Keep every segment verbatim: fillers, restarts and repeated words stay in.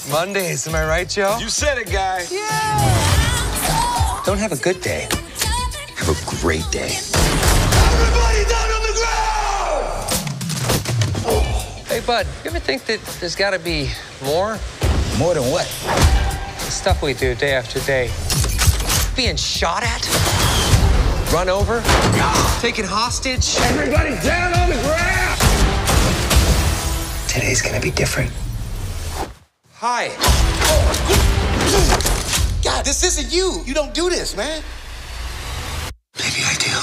Mondays, am I right, Joe? You said it, guy. Yeah! Don't have a good day. Have a great day. Everybody down on the ground! Hey, bud, you ever think that there's got to be more? More than what? The stuff we do day after day. Being shot at, run over, taken hostage. Everybody down on the ground! Today's gonna be different. Hi. God, this isn't you. You don't do this, man. Maybe I do.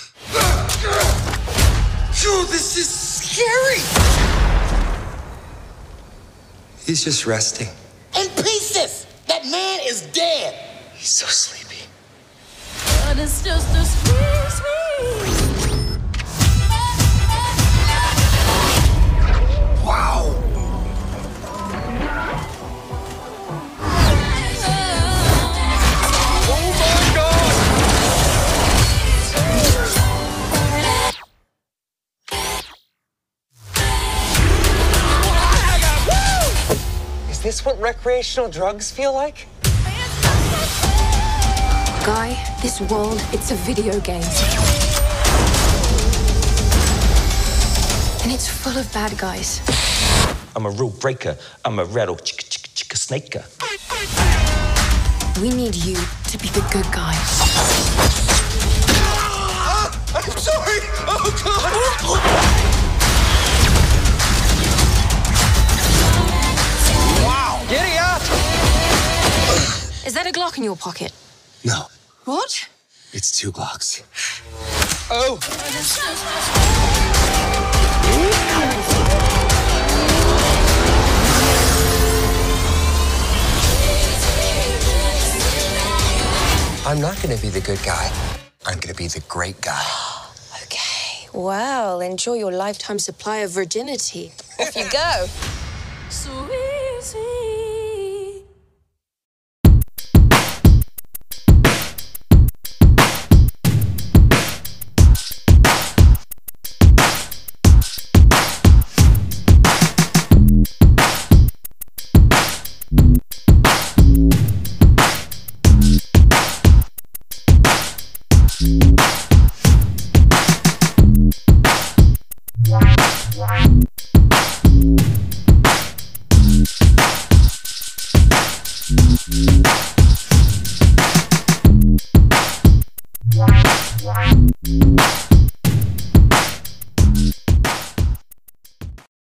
Phew, this is scary. He's just resting. In pieces. That man is dead. He's so sleepy. But it's just a squeeze me. Wow. Oh my God! Is this what recreational drugs feel like? Guy, this world, it's a video game. And it's full of bad guys. I'm a rule breaker. I'm a rattle chicka chicka chicka snaker. We need you to be the good guy. Ah, I'm sorry. Oh, God. Wow! Giddy up! Is that a Glock in your pocket? No, What? it's two Glocks. Oh! I'm not gonna be the good guy. I'm gonna be the great guy. Okay. Well, enjoy your lifetime supply of virginity. Off you go. So easy. We'll be right back.